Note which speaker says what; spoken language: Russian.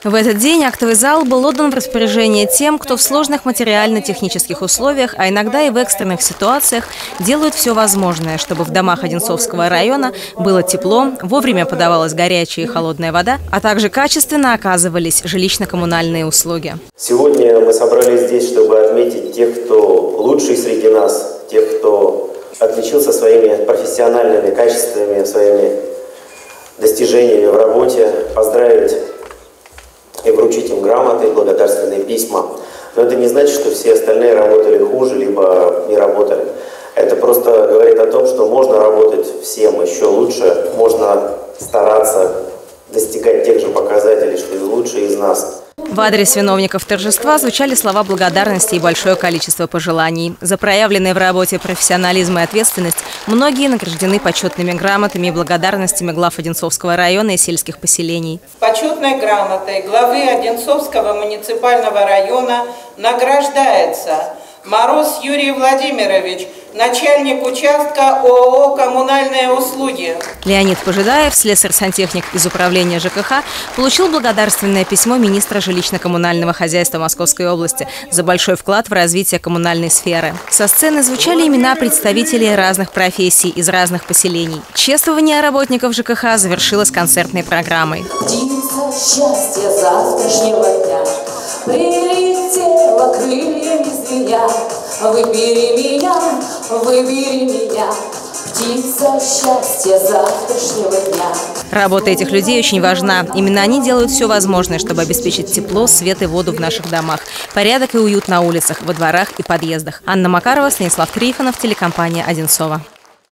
Speaker 1: В этот день актовый зал был отдан в распоряжение тем, кто в сложных материально-технических условиях, а иногда и в экстренных ситуациях делают все возможное, чтобы в домах Одинцовского района было тепло, вовремя подавалась горячая и холодная вода, а также качественно оказывались жилищно-коммунальные услуги.
Speaker 2: Сегодня мы собрались здесь, чтобы отметить тех, кто лучший среди нас, тех, кто отличился своими профессиональными качествами, своими достижениями в работе, поздравить и вручить им грамоты, благодарственные письма. Но это не значит, что все остальные работали хуже, либо не работали. Это просто говорит о том, что можно работать всем еще лучше, можно стараться достигать тех же показателей, что и лучшие из нас.
Speaker 1: В адрес виновников торжества звучали слова благодарности и большое количество пожеланий. За проявленные в работе профессионализм и ответственность многие награждены почетными грамотами и благодарностями глав Одинцовского района и сельских поселений.
Speaker 3: Почетной грамотой главы Одинцовского муниципального района награждается Мороз Юрий Владимирович, начальник участка ООО «Коммунальные услуги».
Speaker 1: Леонид Пожидаев, слесарь-сантехник из управления ЖКХ, получил благодарственное письмо министра жилищно-коммунального хозяйства Московской области за большой вклад в развитие коммунальной сферы. Со сцены звучали имена представителей разных профессий из разных поселений. Чествование работников ЖКХ завершилось концертной программой.
Speaker 4: Птица счастья завтрашнего дня прилетела крыльями звеня. Выбери меня, птица счастья завтрашнего дня.
Speaker 1: Работа этих людей очень важна. Именно они делают все возможное, чтобы обеспечить тепло, свет и воду в наших домах, порядок и уют на улицах, во дворах и подъездах. Анна Макарова, Станислав Трифонов, телекомпания «Одинцово».